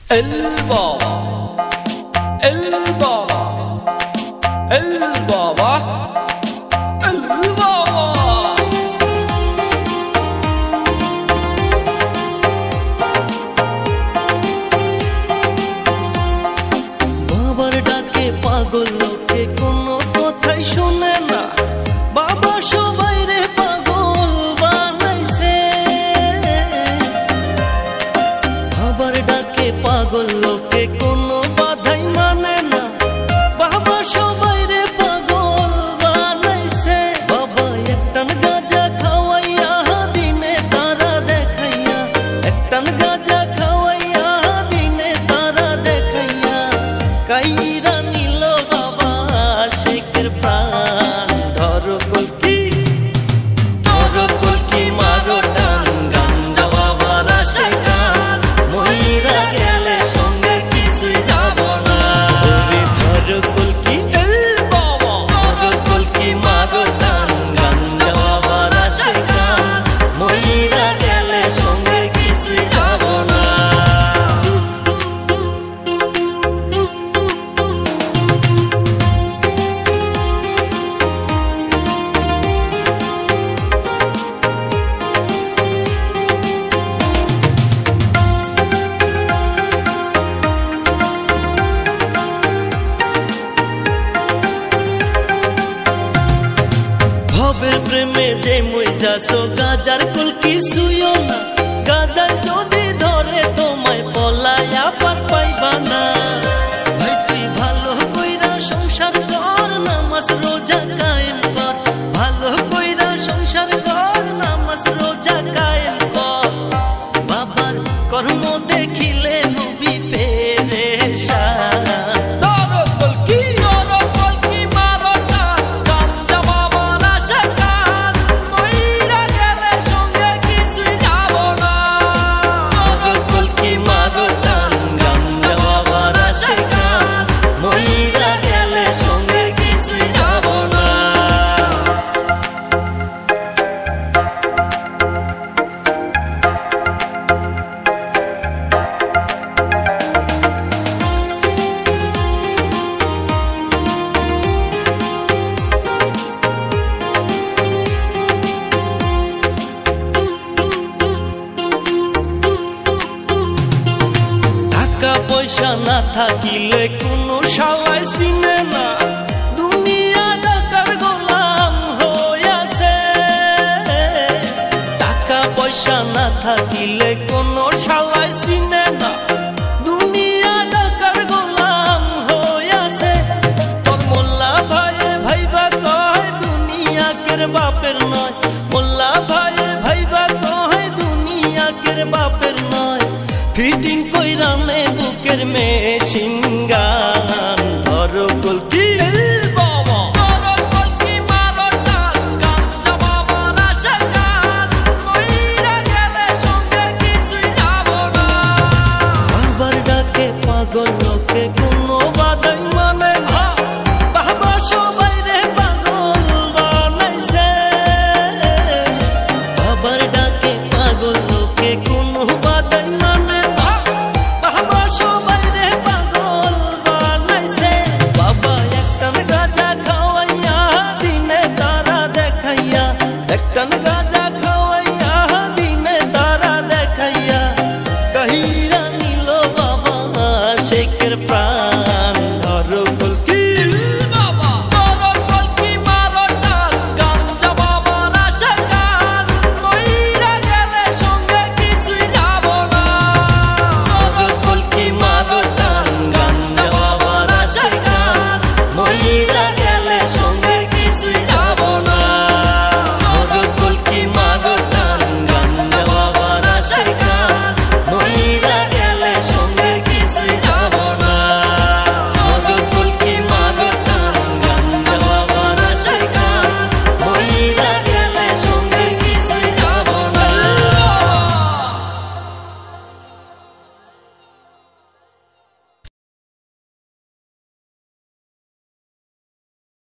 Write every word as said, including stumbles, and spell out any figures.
El Baba, El Baba, El Baba, El Baba। বাবার ডাকে পাগল লোকে কোনো কথাই শুনে না, বাবা সবাই রে পাগল বানাইছে। বাবার ডাকে পাগল লোকে কোনো বাধাই মানে না, বাবা সবাই রে পাগল বানাইছে। বাবা একটান গাঁজা খাওয়াইয়া দিনে তারা দেখাইয়া, একটান গাঁজা খাওয়াইয়া দিনে তারা দেখাইয়া কাইরা নিল বাবা শেখের প্রাণ। ধরো কলকি ধরো কলকি মারো টান, গাঞ্জা বাবার আশায় গান, মহিরা গেলে সঙ্গে কিছুই যাব না। ধরো কলকি El Baba, ধরো কলকি মারো টান, গাঞ্জা বাবার আশায় গান, মহিরা গেলে সঙ্গে কিছুই যাব না। ভবের প্রেমে যে মই যাসো গাজার কুল কিছুইও না, গাজার যদি ধরে তোমায় পলায়া পার পাইবা না। ভাই তুই ভালো কইরা সংসার কর, নামাজ রোজা কায়েম কর, ভালো কইরা সংসার কর, নামাজ রোজা কায়েম কর। বাবার কর্ম দেখিলে হবি পেরেশান। Doro Kolki, Doro Kolki মারো টান, গাঞ্জা বাবার আশায় গান, মহিরা গেলে সঙ্গে কিছুই যাব না। ধরো কলকি মারো টান, গাঞ্জা বাবার আশায় গান, মহিরা গেলে সঙ্গে কিছুই যাব না। টাকা পয়সা না থাকিলে কোনো শালায় চিনে না, দুনিয়া টাকার গোলাম হইয়াছে। টাকা পয়সা না থাকিলে কোনো শালায় চিনে না, দুনিয়া টাকার গোলাম হইয়াছে। তোর মোল্লা ভাইয়ে ভাইবা কয় দুনিয়া কের বাপের নয়, মোল্লা ভাইয়ে ভাইবা কয় দুনিয়া কের বাপের নয়। ফিটিং কইরা নে বুকের মেশিন গান। ধরো কলকি El Baba, Doro Kolki মারো টান, গাঞ্জা বাবার আশায় গান, মহিরা গেলে সঙ্গে কিছুই যাব না। বাবার ডাকে পাগল লোকে কোনো বাধাই মানে না, বাবা সবাই রে পাগল বানাইছে। বাবার ডাকে পাগল লোকে কোনো বাধাই মানে না, বাবা সবাই রে পাগল বানাইছে। বাবা একটান গাঁজা খাওয়াইয়া দিনে তারা দেখাইয়া, একটান গাঁজা খাওয়াইয়া দিনে তারা দেখাইয়া কাহিরা নিল বাবা শেখের প্রাণ।